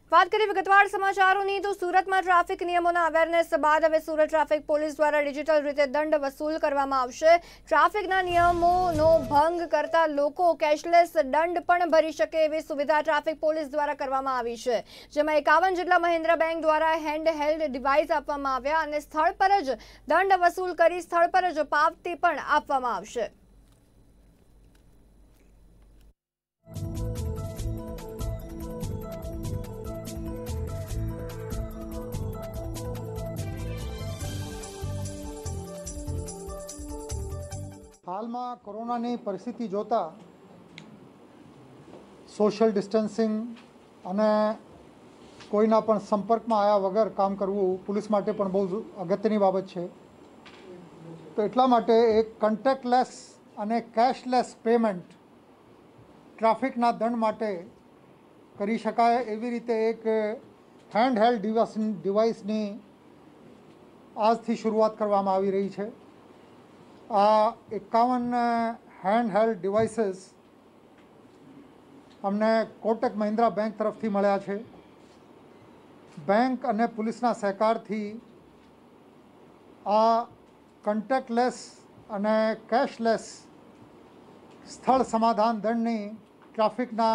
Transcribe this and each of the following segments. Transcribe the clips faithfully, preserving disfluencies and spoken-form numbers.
વાત કરીએ વિગતવાર સમાચારોની તો સુરતમાં ટ્રાફિક નિયમોના અવેરનેસ બાદ હવે સુરત ટ્રાફિક પોલીસ દ્વારા ડિજિટલ રીતે દંડ વસૂલ કરવામાં આવશે। ટ્રાફિકના નિયમોનો ભંગ કરતા લોકો કેશલેસ દંડ પણ ભરી શકે એવી સુવિધા ટ્રાફિક પોલીસ દ્વારા કરવામાં આવી છે, જેમાં એકાવન જેટલા મહિન્દ્રા બેંક દ્વારા હેન્ડ હેલ્ડ ડિવાઇસ આપવામાં આવ્યા અને સ્થળ પર જ દંડ વસૂલ કરી સ્થળ પર જ પાવતી પણ આપવામાં આવશે। हाल में कोरोना की परिस्थिति जोता सोशल डिस्टन्सिंग अने कोईना पण संपर्क में आया वगर काम करवू पुलिस माटे पण बहुत अगत्यनी बाबत है। तो एटला माटे एक कॉन्टेक्टलेस अने कैशलेस पेमेंट ट्राफिकना दंड माटे करी शकाय एवी रीते एक हैंड हेल्ड डिवाइस डिवाइसनी आजथी शुरुआत करवामां आवी रही है। आ एकावन हैंड हेल्ड डिवाइसेस अमने कोटक महिंद्रा बैंक तरफ थी मळ्या छे। बैंक अने पुलिसना सहकारथी आ कॉन्टेक्टलेस अने कैशलेस स्थल समाधान दंडनी ट्राफिकना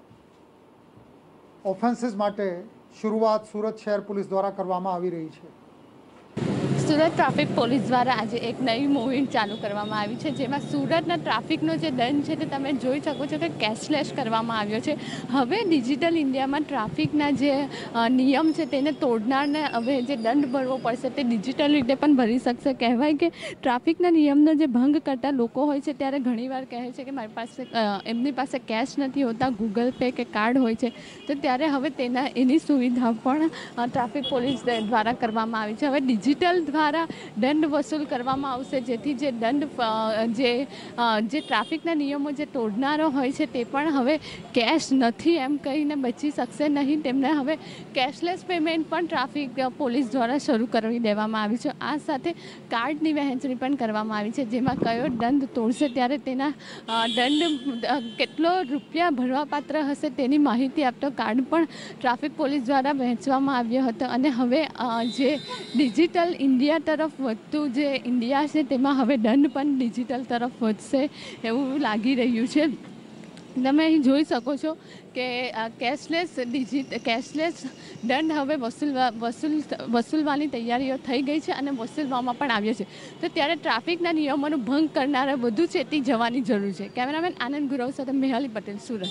ऑफेन्सीस माटे शुरुआत सूरत शहर पुलिस द्वारा करवामां आवी रही है। सूरत ट्राफिक पुलिस द्वारा आज एक नई मुहिम चालू करवामां आवी छे, जेमां सूरतना ट्राफिकनो जे दंड छे ते तमे जोई शको छो के कैशलेस करवामां आव्यो छे। हवे डिजिटल इंडियामां ट्राफिकना जे नियम छे तेने तोड़नारने हवे जे दंड भरवो पड़शे ते डिजिटल रीते पण भरी शकशे। कहेवाय के ट्राफिकना नियमनो जे भंग करता लोको होय छे त्यारे घणीवार कहे छे के मारी पासे एमनी पासे कैश नथी होता, गूगल पे के कार्ड होय छे, तो त्यारे हवे तेना एनी सुविधा पण ट्राफिक पुलिस द्वारा करवामां आवी छे। हवे डिजिटल द्वारा दंड वसूल करवामां आवशे, जेथी जे दंड जे जे ट्राफिकना नियमो जे तोड़नारो होय छे ते पण हवे कैश नथी एम कहीने बची शकशे नहीं। तेमने हवे कैशलेस पेमेंट पण ट्राफिक पुलिस द्वारा शरू करवी देवामां आवी छे। आ साथे कार्डनी वहेंचणी पण करवामां आवी छे, जेमां कयो दंड तोड़शे त्यारे तेना दंड केटलो रूपिया भरवापात्र हशे तेनी माहिती आपतो कार्ड पण ट्राफिक पुलिस द्वारा वहेंचवामां આવ્યો હતો। અને હવે જે ડિજિટલ इंडिया तरफ વધતું જે इंडिया છે તેમાં હવે દંડ પણ ડિજિટલ तरफ વધશે એવું લાગી રહ્યું છે। તમે અહીં જોઈ શકો છો કે કેશલેસ ડિજિટ કેશલેસ દંડ હવે વસૂલ વસૂલ વસૂલવાની તૈયારીઓ થઈ ગઈ છે અને વસૂલવામાં પણ આવ્યો છે। તો ત્યારે ટ્રાફિકના નિયમોનો ભંગ કરનારા વધુ ચેતી જવાની જરૂર છે। કેમેરામેન આનંદ ગુરવ સાથે મેહલી પટેલ, સુરત।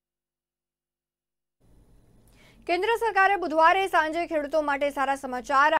केंद्र सरकारे बुधवारे सांजे खेडूतो माटे सारा समाचार